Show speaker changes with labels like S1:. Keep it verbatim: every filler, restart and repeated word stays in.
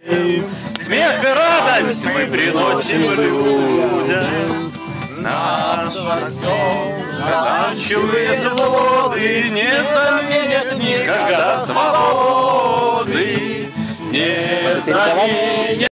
S1: Смех и радость мы приносим людям. Наше все заканчивает воды, не заменят никогда свободы, не заменят.